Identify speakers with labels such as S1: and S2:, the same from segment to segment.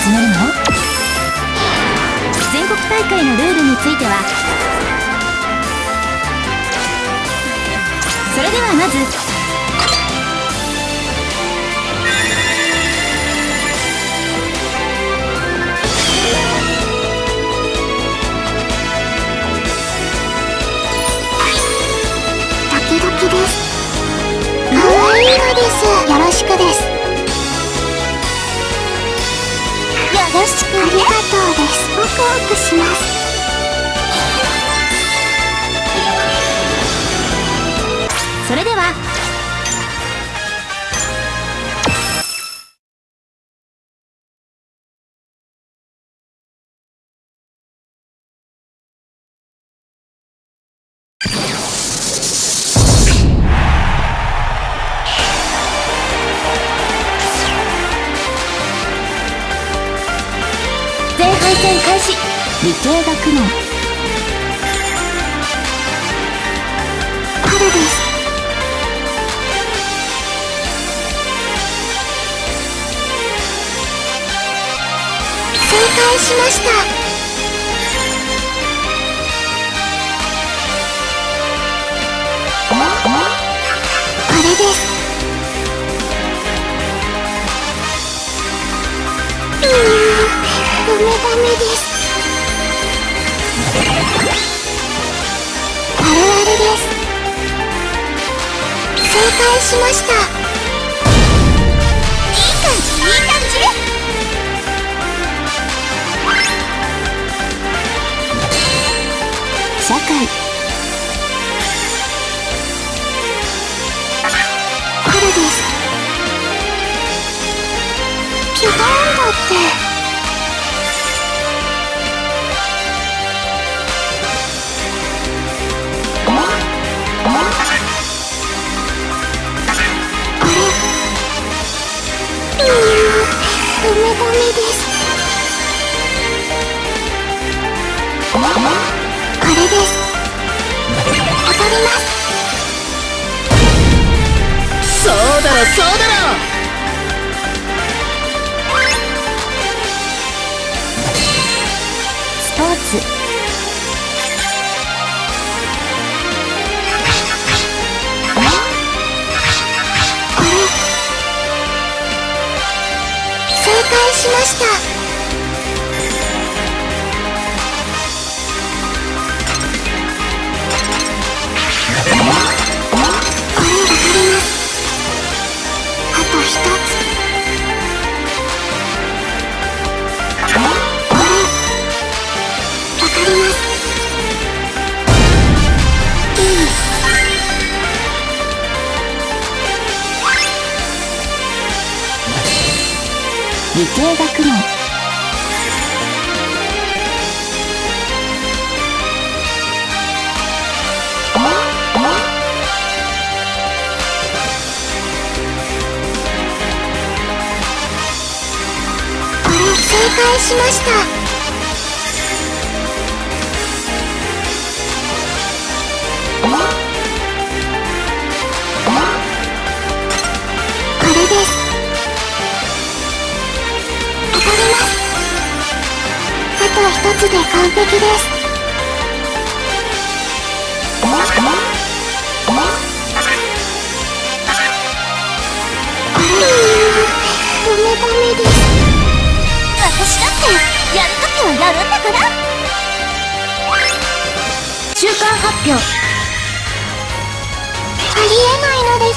S1: 始めるの？全国大会のルールについては、それではまず
S2: ドキドキです。かわいいのです。よろしくです。よろしく。ありがとうです。ワクワクします。
S1: それでは前半戦開始。理系学問。
S2: 春です。正解しました。これです。ダメダメです。あるあるです。正解しました。いい感じいい感じ。
S1: 社会。
S2: 春です。違うんだって。ダメダメです。これです。当たります。
S3: そうだろそうだろ。
S1: スポーツ。
S2: これ正解しました。これ当たります。あと一つ。これ当たります。いい。
S1: 理系学問。
S2: 正解しました。これです。当たります。あと一つで完璧です。ダメダメです。私だってやるときはやるんだから。
S1: 中間発表。
S2: ありえないのです。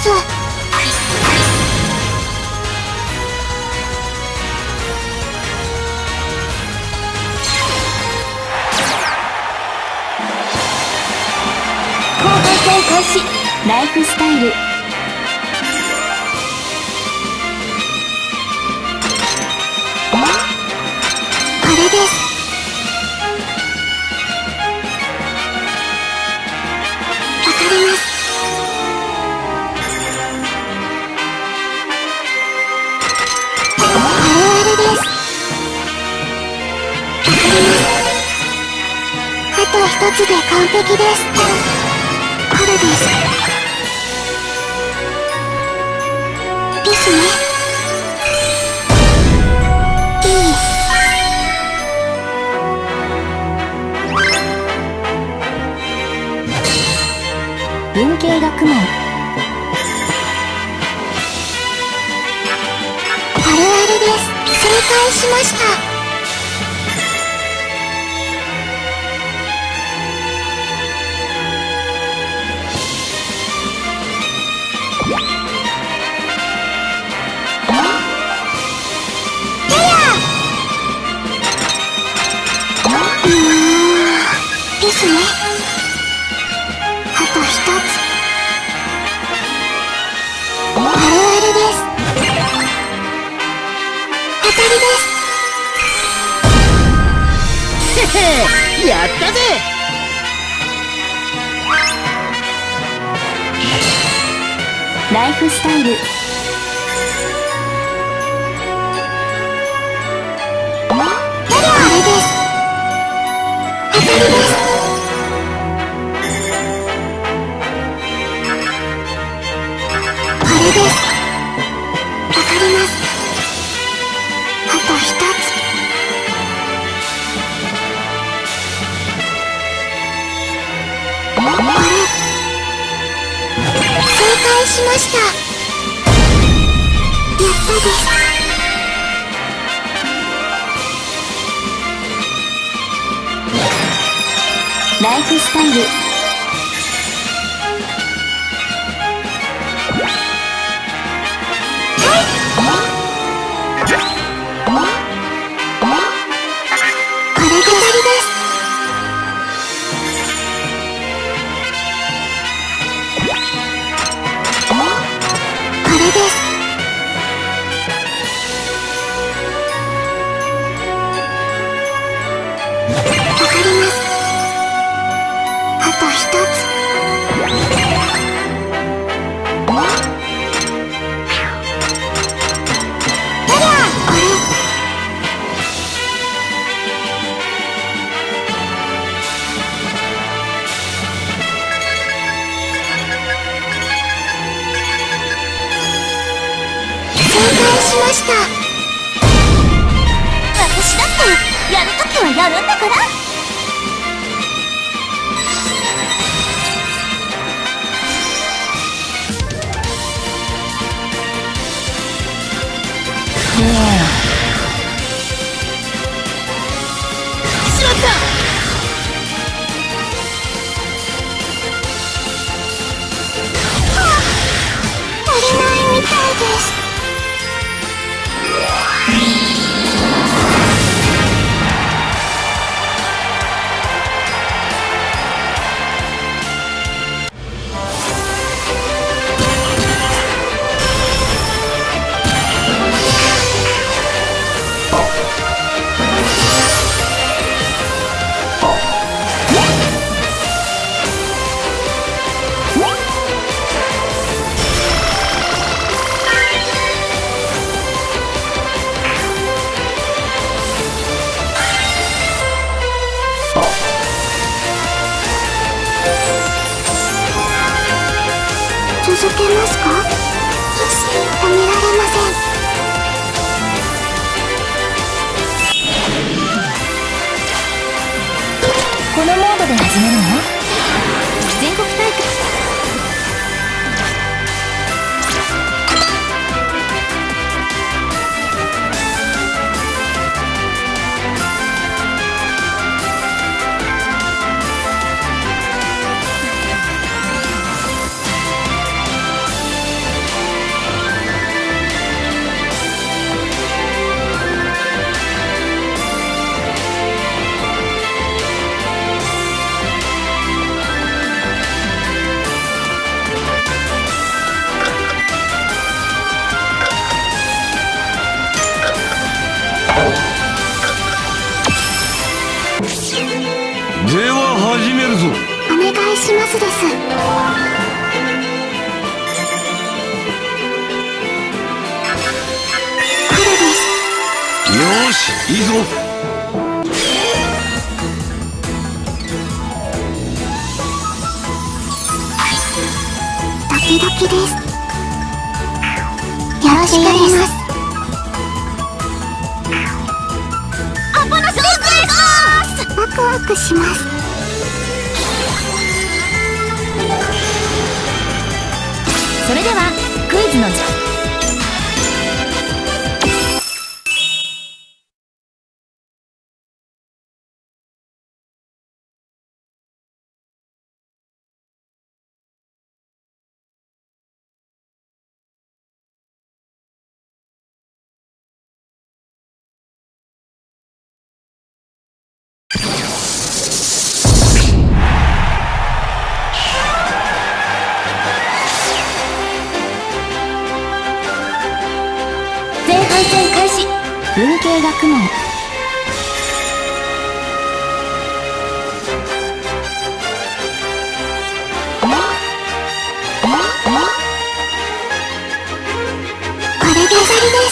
S1: 後半戦開始。ライフスタイル。
S2: これです。当たります。あるあるです。当たります。あと一つで完璧です。春です。ですね。いい。
S1: 文系学問。
S2: あるあるです。正解しました。ですね。あと一つ。あるあるです。当たりです。
S3: へへ、やったぜ。
S1: ライフスタイル。
S2: あれです。当たりです。あれです。わかります。あと一つ。あれ。正解しました。やったです。
S1: ライフスタイル。
S2: これで当たりです。これです。わかります。あと一つ。これ。正解しました。
S1: 私だってやるときはやるんだから。
S3: しまった。
S2: 足りないみたいです。続けますか？止められません。
S1: このモードで始めるの？全国大会。
S4: では始めるぞ。
S2: お願いしますです。これです。
S4: よし、いいぞ。
S2: ドキドキです。よろしくやります。ワクワクします。
S1: つの前半戦開始。文系学問。
S2: これで終わりです。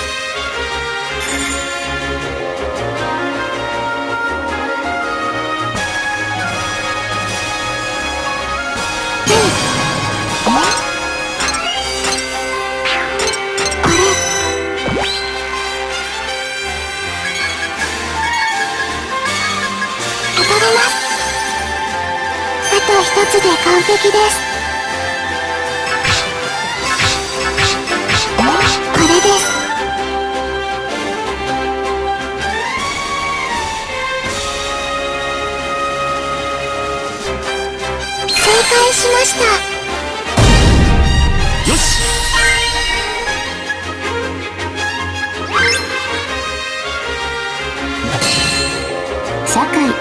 S2: 一つで完璧です。これです。正解しました。
S3: よし。
S1: 社会。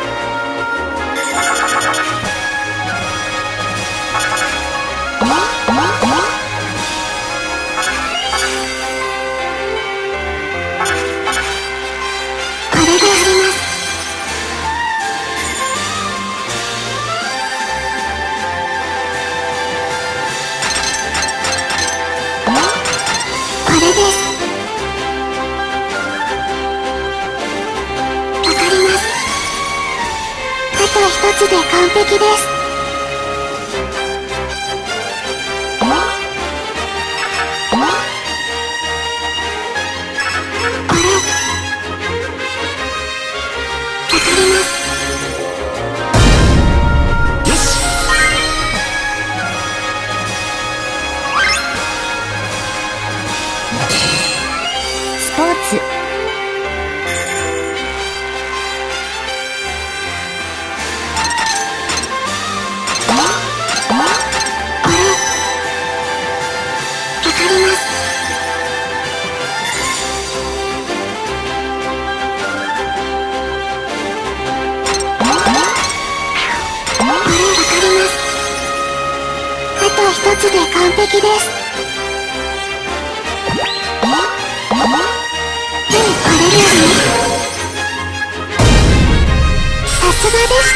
S2: 一つで完璧です。これわかります。
S3: よし。
S1: スポーツ。
S2: 一つで完璧です。これですね。さすがでした。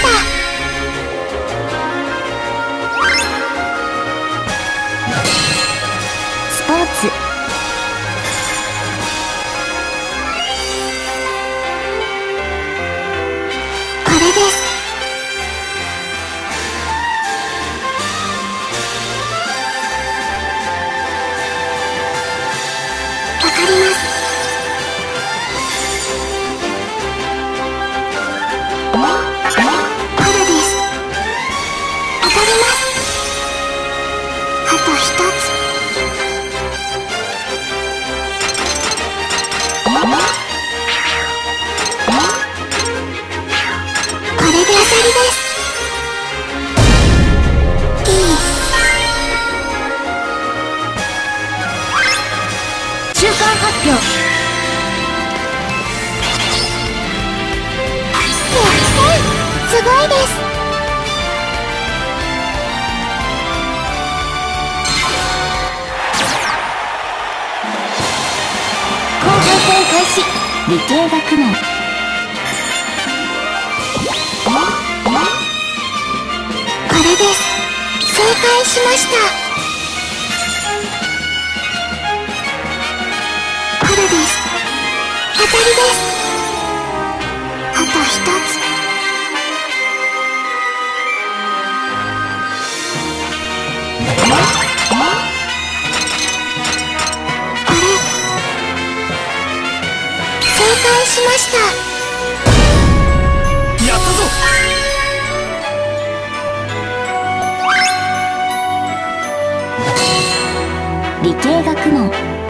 S1: スポーツ。
S2: これです。わかります。これです。当たります。あと一つ。これで当たりです。
S1: 中間発表。
S2: すごいです。
S1: 後半戦開始。理系学問。
S2: これです。正解しました。これです。当たりです。あと一つ。これ正解しました。
S3: やったぞ。
S1: 理系系学問。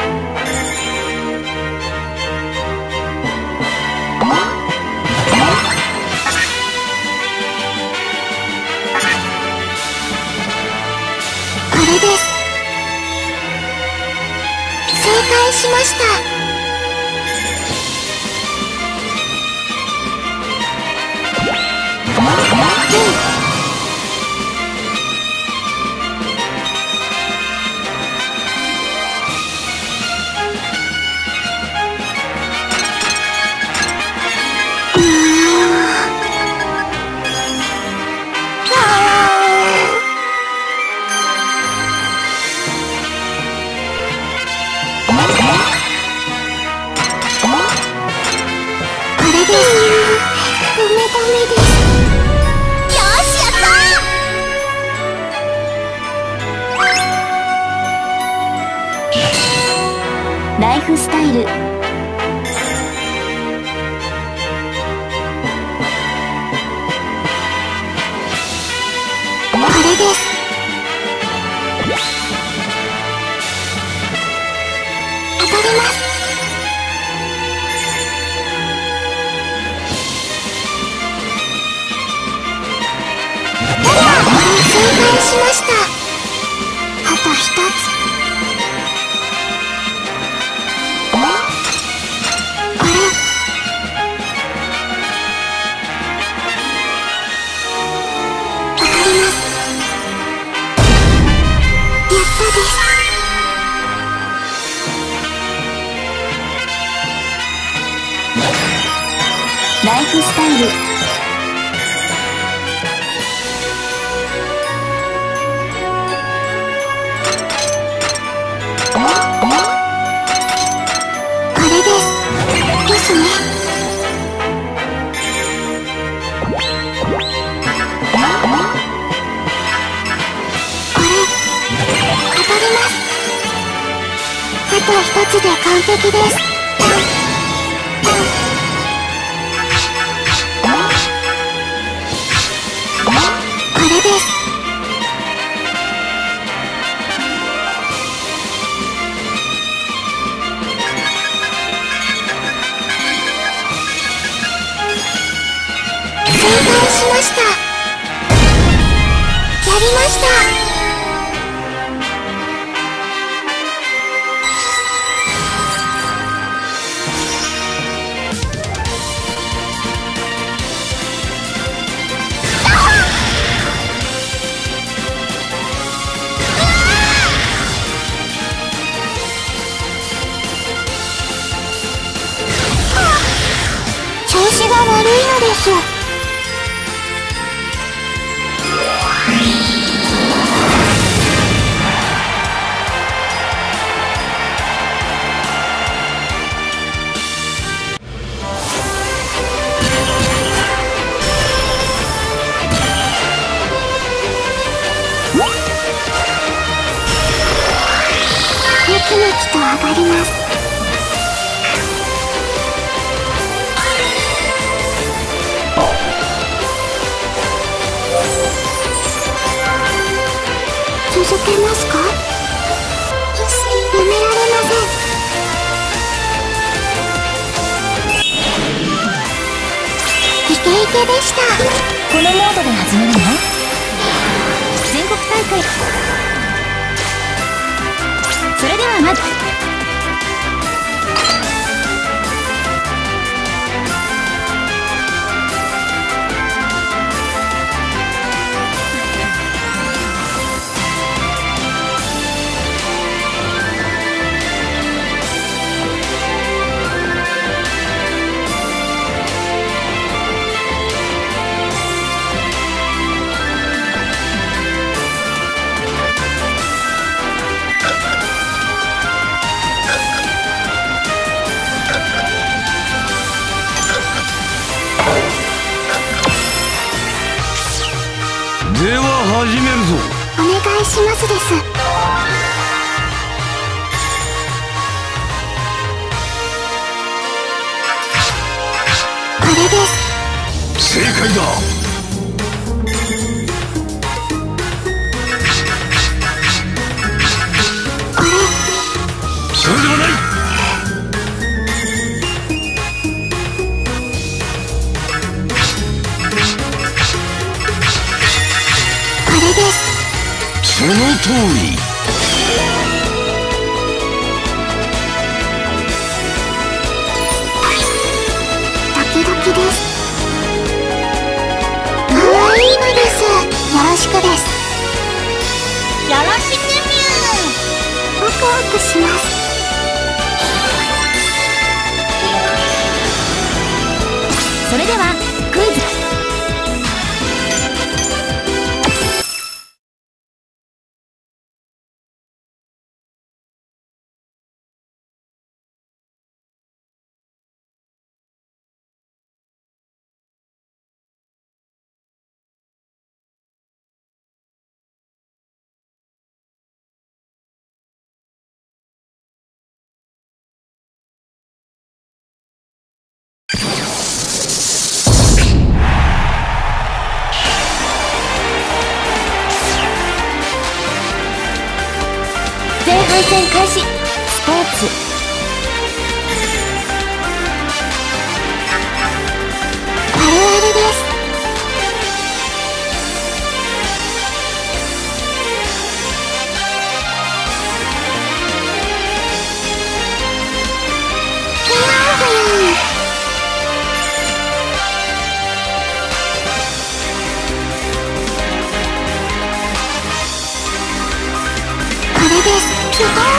S2: これです。正解しました。
S1: ライフスタイル。
S2: これです。当たります。正解しました。あと一つ。
S1: ライフスタイル。
S2: これです。ですね。これ当たります。あと一つで完璧です。これです。正解しました。やりました。調子が悪いのです。めきめきと上がります。続けますか？やめられません。イケイケでした。
S1: このモードで始めるの？全国大会。それではまず
S4: では始めるぞ。
S2: お願いしますです。これです。
S4: 正解だ。
S2: これ
S4: トリー。
S2: ドキドキです。かわいいのです。よろしくです。
S1: よろしくみゅ
S2: ワクワクします。
S1: それではクイズ。前半戦開始。スポーツ。
S2: あるあるです。ふやんふやん。これです。ピコーンだって。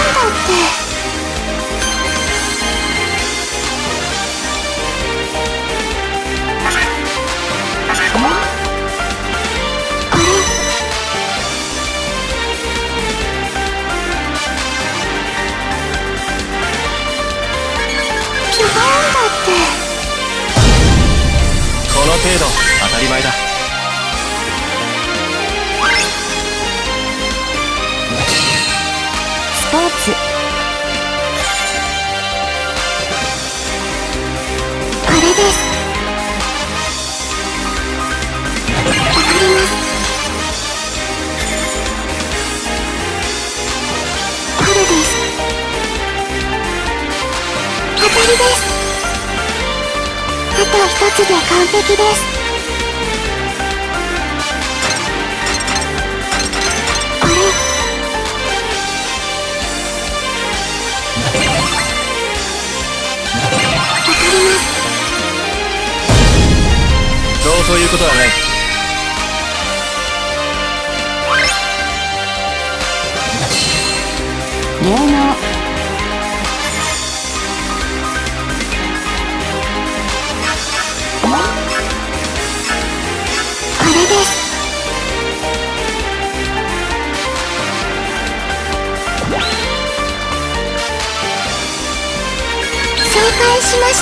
S2: あれピコーンだって。
S5: この程度当たり前だ。
S1: スポーツ。
S2: これです。わかります。春です。当たりです。あと一つで完璧です。あれわかります。
S5: どうということはない。
S1: 芸能。
S2: これです。正解しました。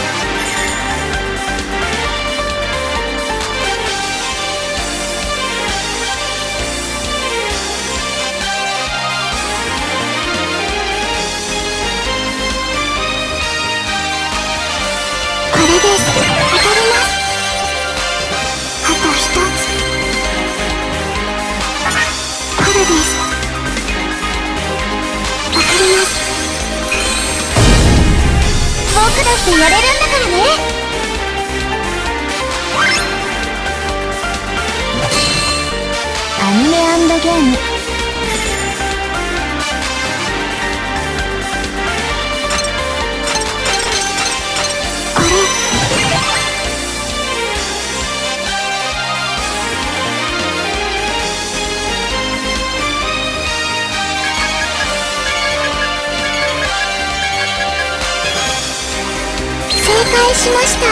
S2: これです。当たります。あと一つ。春です。わかります。僕だってやれるんだからね。
S1: アニメ&ゲーム。
S2: あれ正解しました。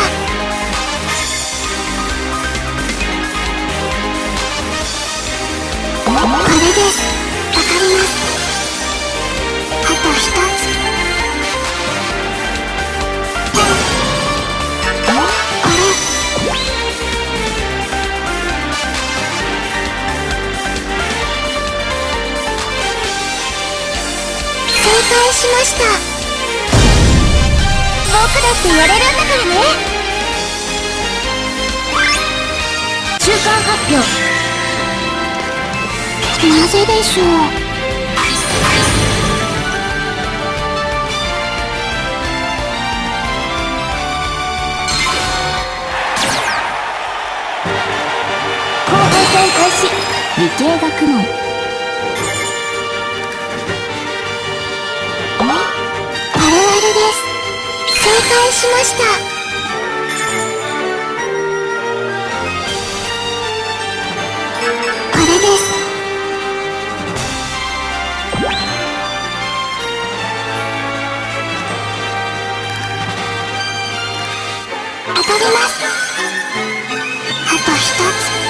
S2: これです。わかります。あと一つ。あれ正解しました。僕だってやれるんだからね。
S1: 中間発表。
S2: なぜでしょう。
S1: 後半戦開始。理系学問。
S2: しました。これです。当たります。あと一つ。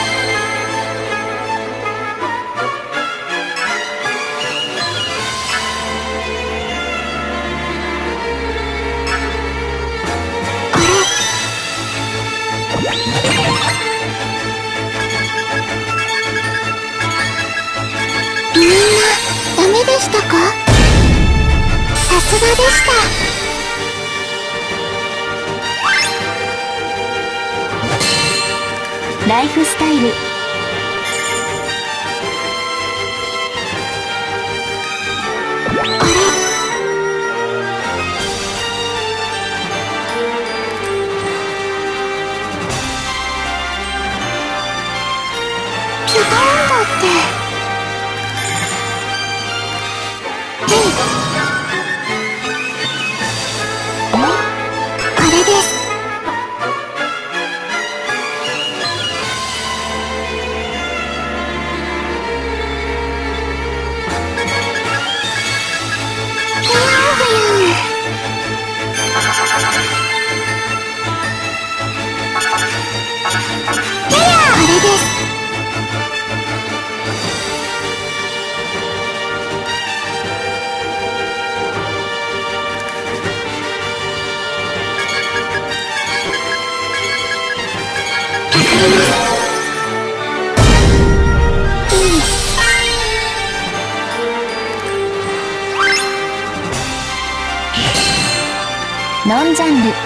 S2: みんなダメでしたか？さすがでした。
S1: ライフスタイル。
S2: これピュボーンだって。これです。ふやんふやん。これです。
S1: ノンジャンル。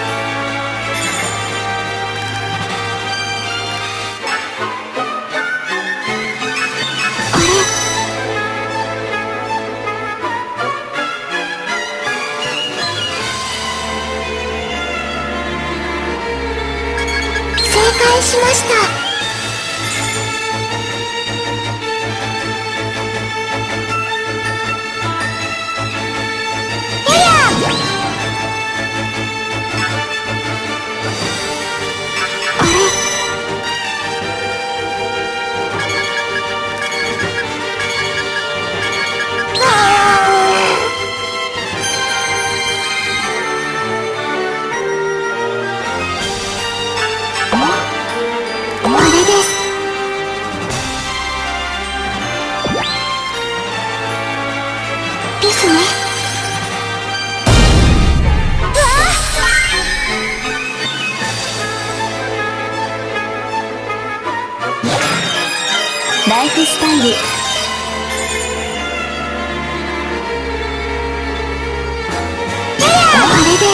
S2: これ正解しました。これです。ですね。
S1: ライフスタイル。
S2: これです。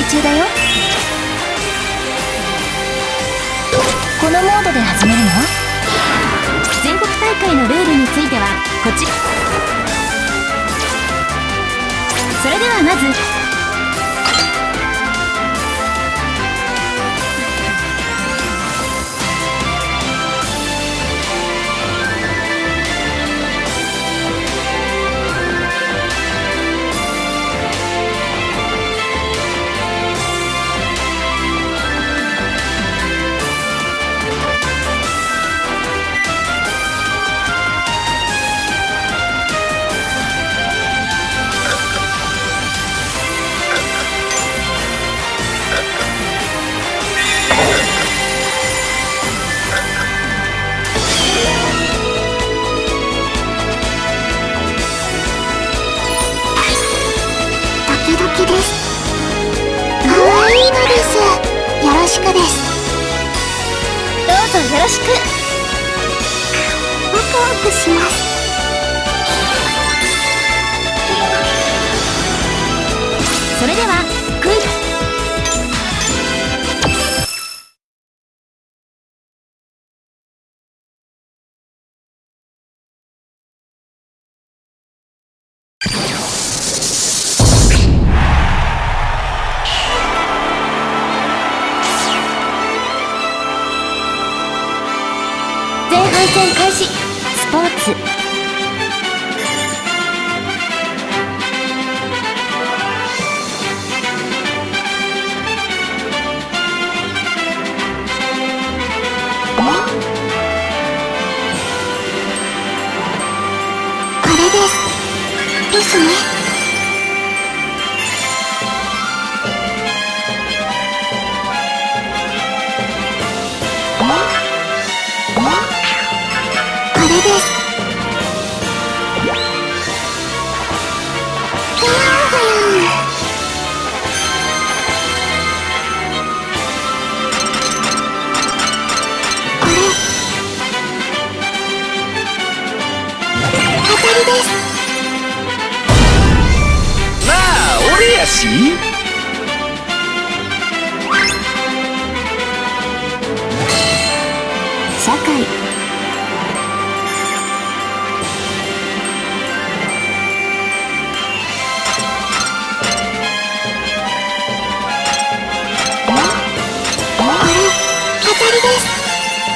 S1: 中だよ。このモードで始めるの？全国大会のルールについてはこちら。それではまず
S2: ドキです。かわいいのです。よろしくです。
S1: どうぞよろしく。
S2: ワクワクします。
S1: それではクイズ。前半戦開始。スポーツ。
S2: これですね。これです。これ当たりです。
S5: まあ俺やし。
S1: 社会。
S2: 当たりです。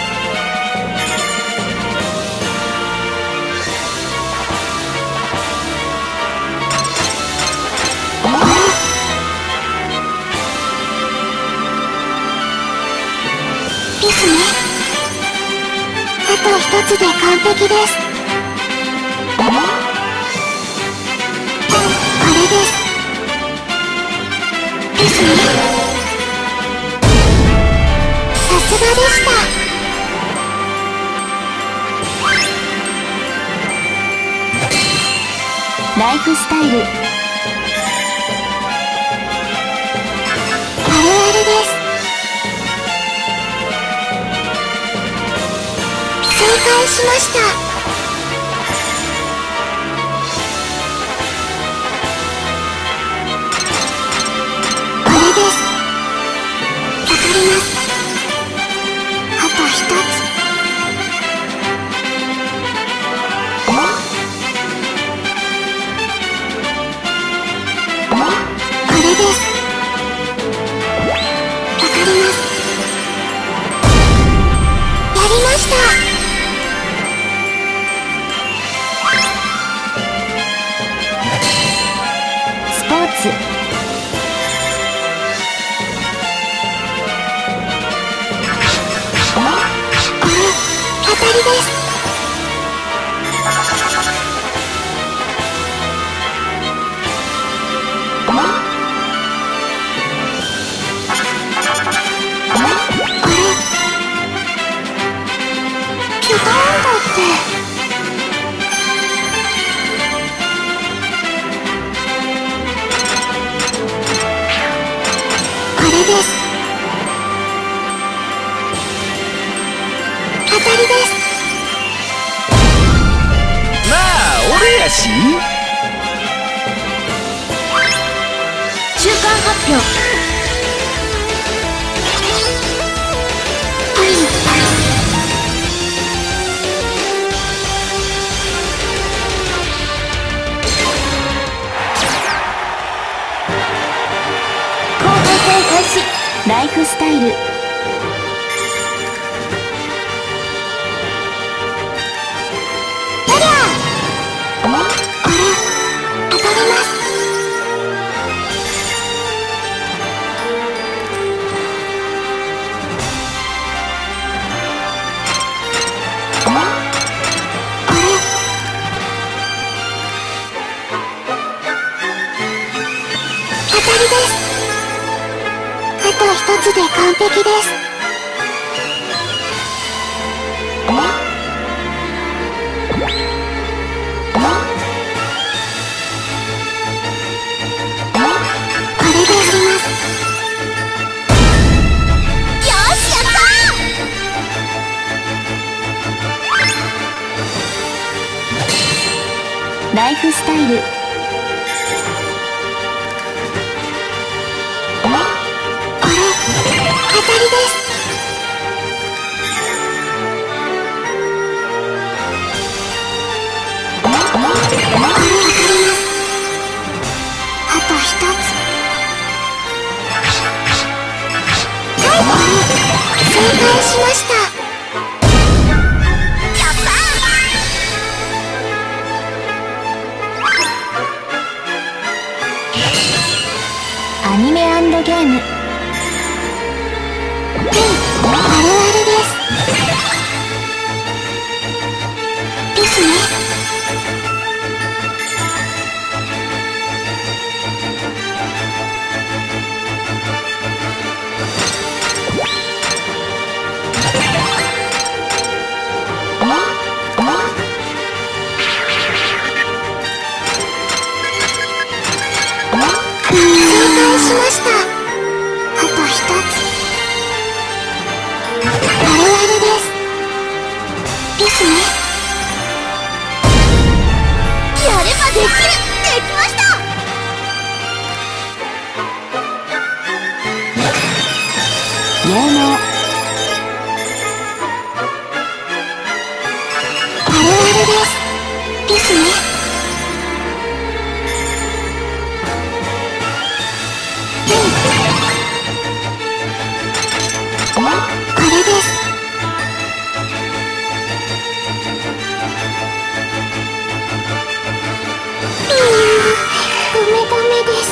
S2: ですね。あと一つで完璧です。これです。ですね。さすがでした。
S1: ライフスタイル。
S2: あるあるです。正解しました。これです。わかります。あと一つ。これです。わかります。やりました。
S1: スポーツ。
S2: これ当たりです。これピターンだって。これです。当たりです。
S5: まあ俺やし。
S1: 中間発表。 ライフスタイル。
S2: あと一つで完璧です。これでやります。よし、やった
S1: ー。ライフスタイル。
S2: 当たりです。これ当たります。あと一つ。はい、正解しました。やった
S1: ー。アニメ&ゲーム。
S2: あるあるです。ですね。正解しました。あと一つ。あるあるです。ですね。やればできる。できました。
S1: 芸能。
S2: あるあるです。ですね。これです。ダメです。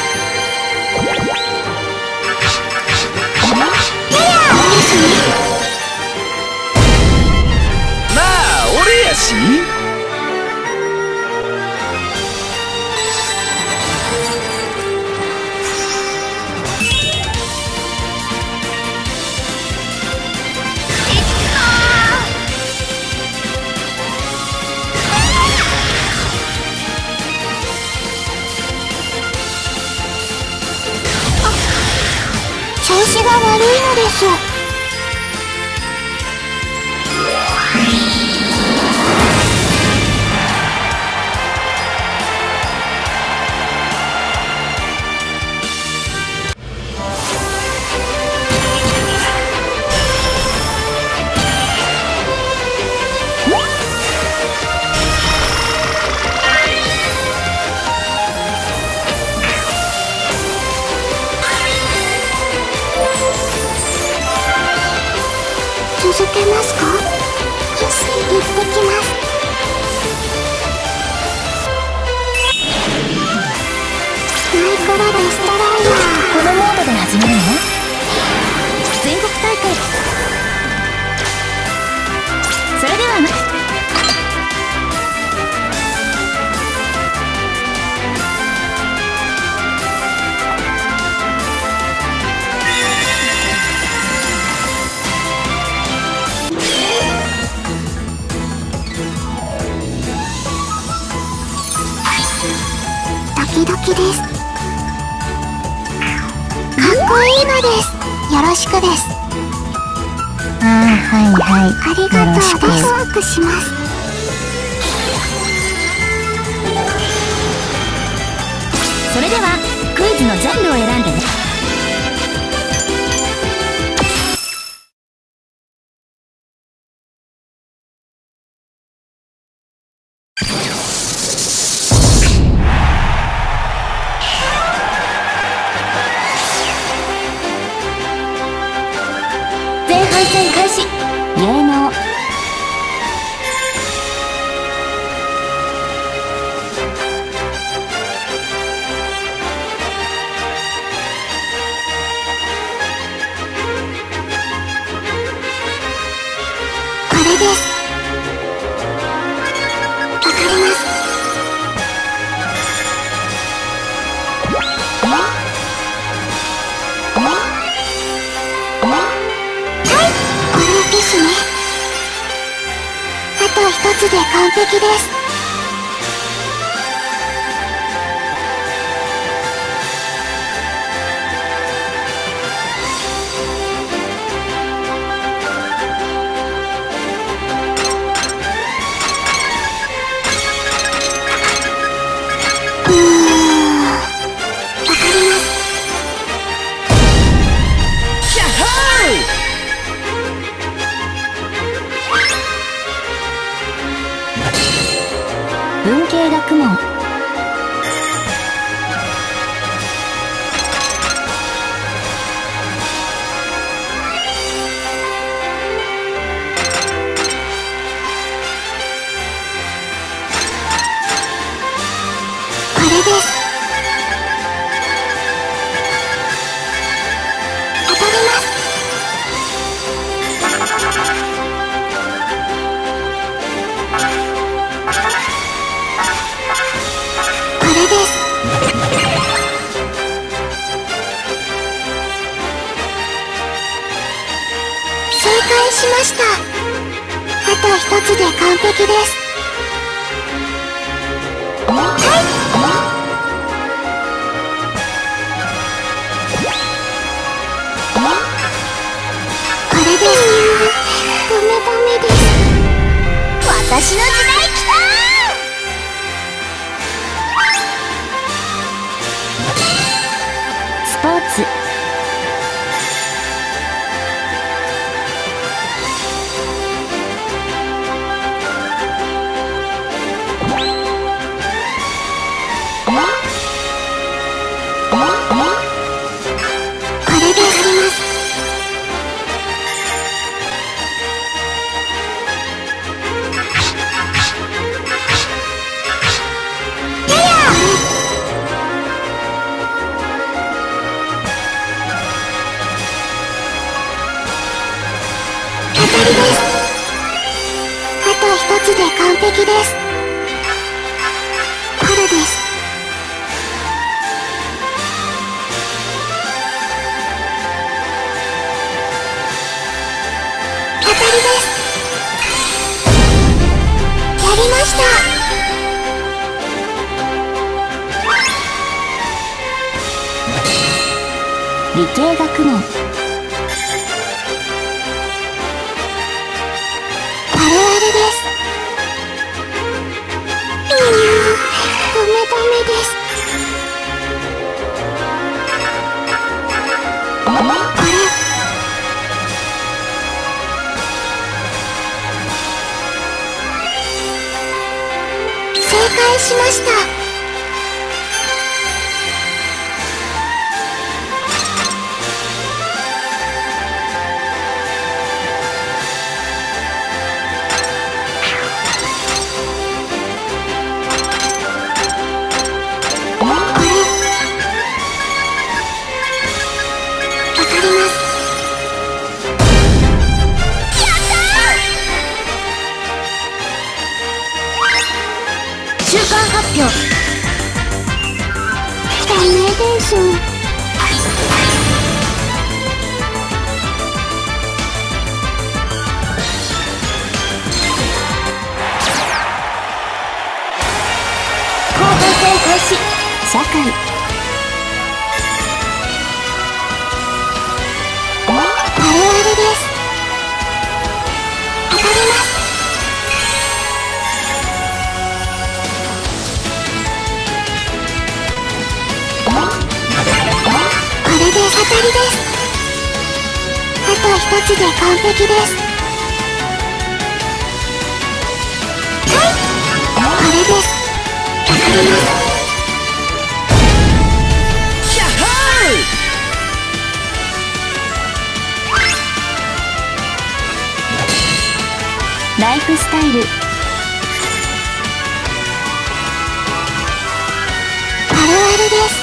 S2: ですね。
S5: なあ俺やし。
S2: 調子が悪いのです。続けますか？よし、行ってきます。マイクロデストロイヤー。
S1: このモードで始めるの？全国大会。それでは
S2: ドキドキです。かっこいいのです。よろしくです。
S1: はいはい。
S2: ありがとうです。ワクワクします。
S1: それではクイズのジャンルを選んでね。
S2: あと一つで完璧です。
S1: 文系学問。
S2: これです。当たります。これです。正解しました。あと一つで完璧です。これです。ダメです。私の時代来た
S1: スポーツ。
S2: これであります。当たりです。あと一つで完璧です。春です。当たりです。やりました。
S1: 理系学問。
S2: あるあるです。ダメです。これ。正解しました。
S1: 中間発表。
S2: ダメです。
S1: 高等戦開始。社会。
S2: あるあるです。当たります。これで当たりです。あと一つで完璧です。これです。当たります。
S1: ライフスタイル。
S2: あるあるです。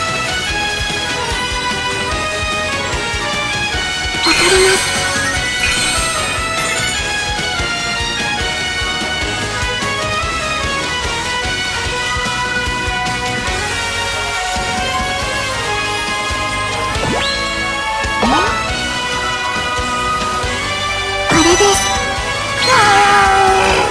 S2: 当たります。これです。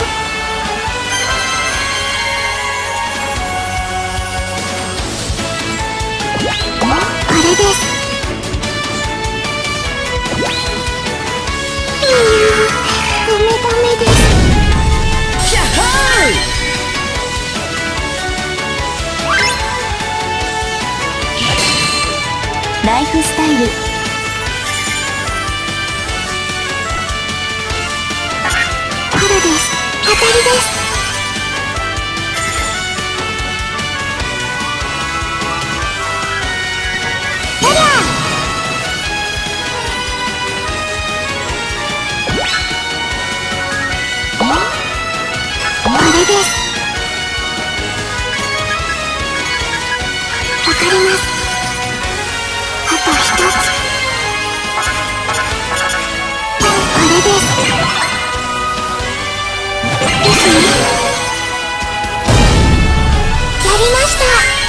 S2: れです。わかります。あと一つ。これです。ですね。やりました。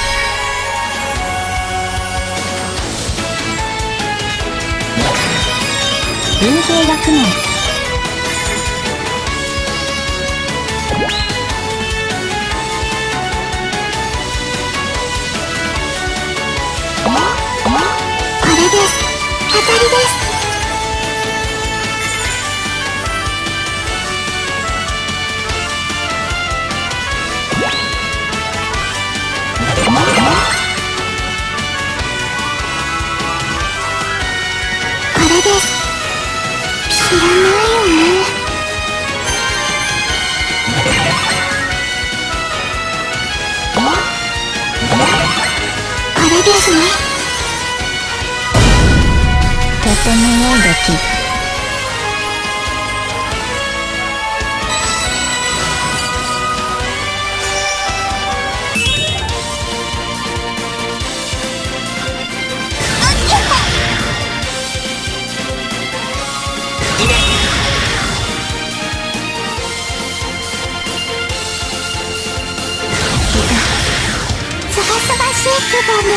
S1: 運慶学問。
S2: これです。当たりです。これです。知らないよね。これですね。
S1: とても良い出来。
S2: すがすがしい気分です。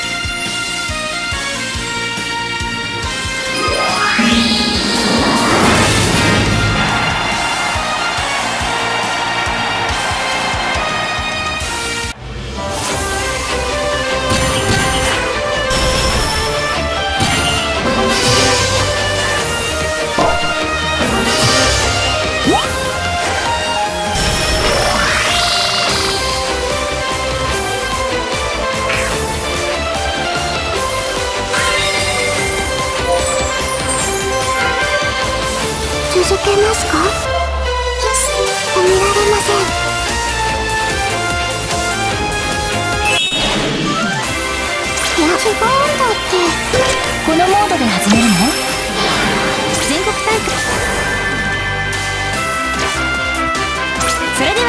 S2: 続けますか？止められません。いや、違うんだって。
S1: このモードで始めるの？全国大会。それでは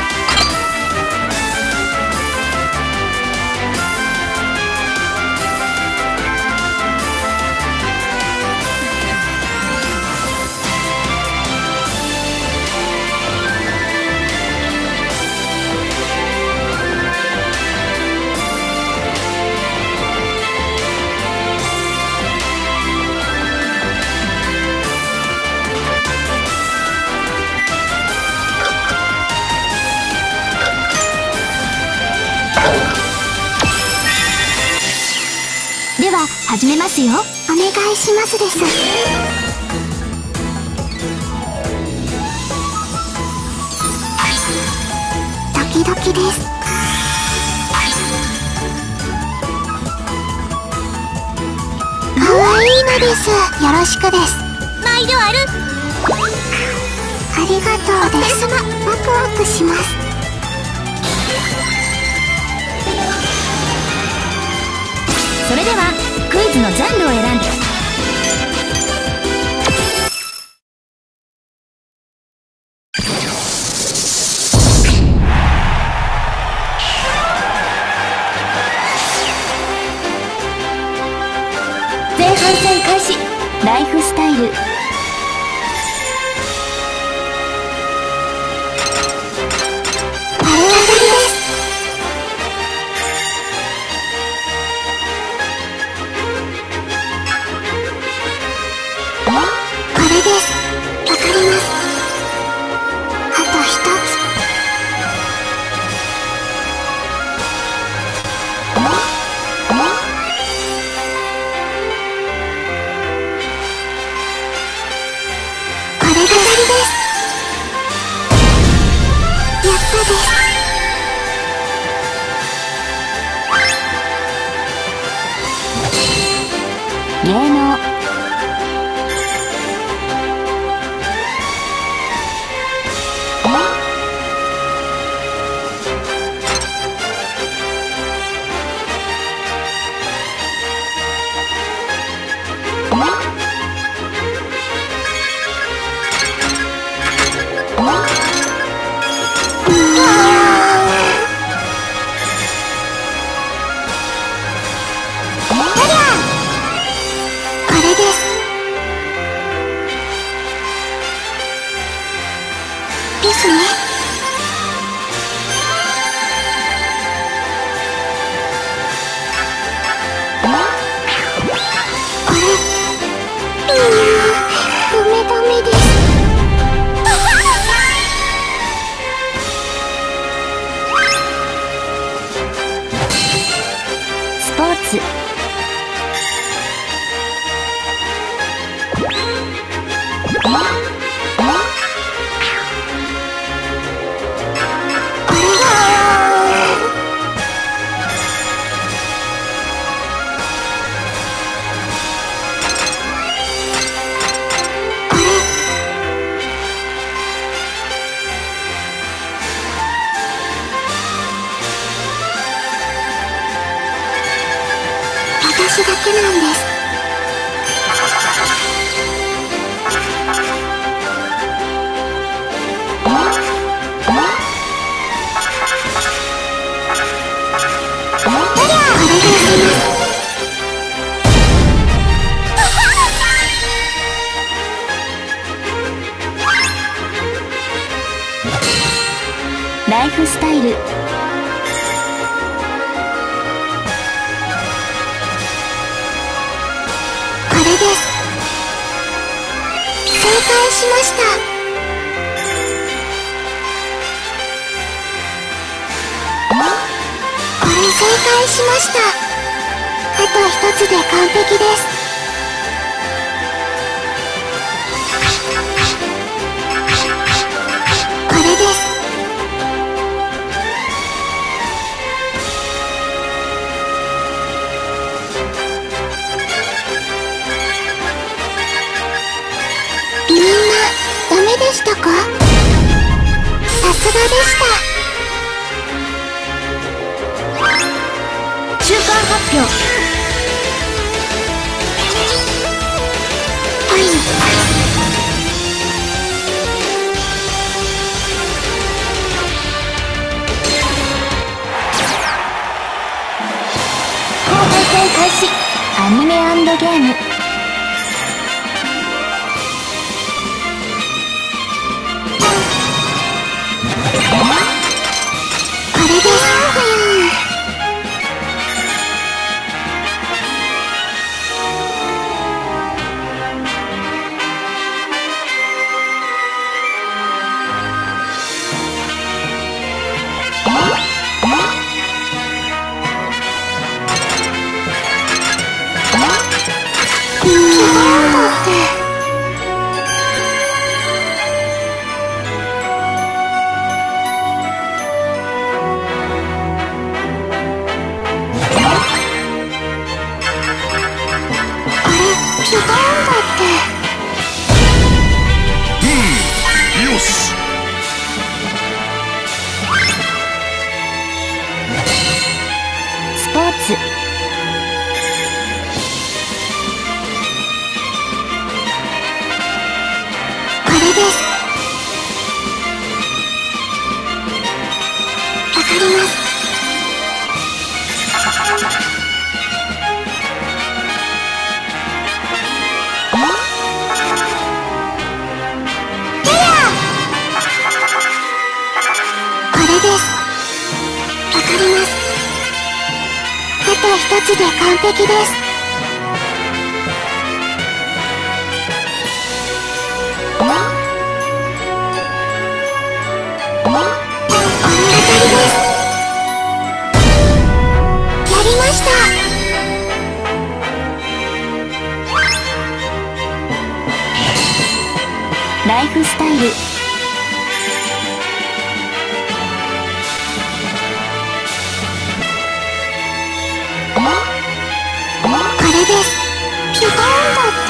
S1: 始めますよ。
S2: お願いしますです。ドキドキです。かわいいのです。よろしくです。
S1: 毎度ある。
S2: ありがとうです。ワクワクします。
S1: それではクイズのジャンルを選んで。前半戦開始。ライフスタイル。芸能。
S2: ですね。ダメです。
S1: スポーツ。
S2: 私だけなんです。
S1: ライフスタイル。
S2: これです。正解しました。これ正解しました。あと一つで完璧です。これです。みんなダメでしたか？さすがでした。
S1: 中間発表。
S2: はい。
S1: 後半戦開始。アニメ&ゲーム。
S2: これです。
S4: よし。
S1: スポーツ。
S2: これです。わかります。これです。わかります。あと一つで完璧です。
S1: ライフスタイル。
S2: これです。ピコーンだって。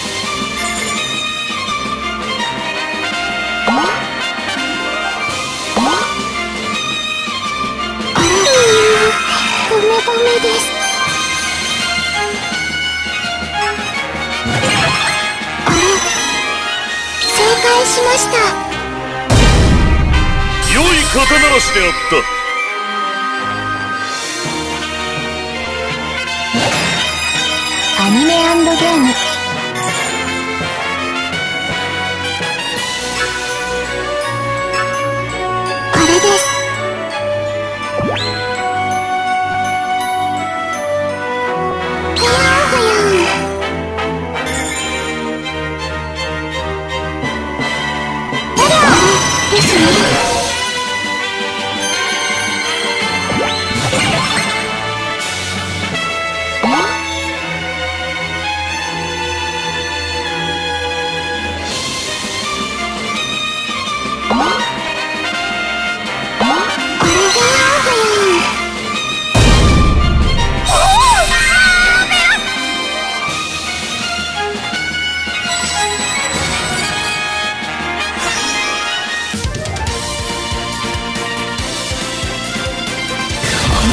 S2: ダメです。正解しました。
S4: 良い肩慣らしであった。
S1: アニメ&ゲーム。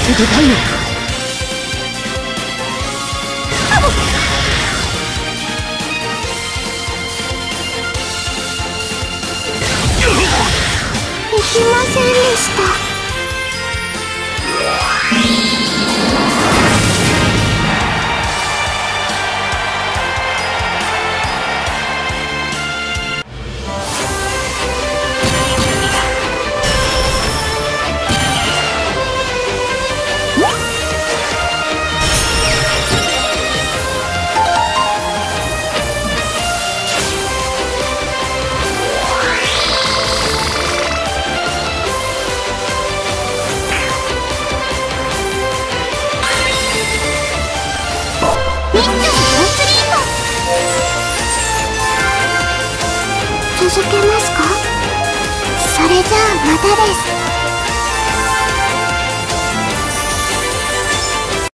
S3: 受けたいよ。
S2: できませんでした。続けますか？それじゃあまたです。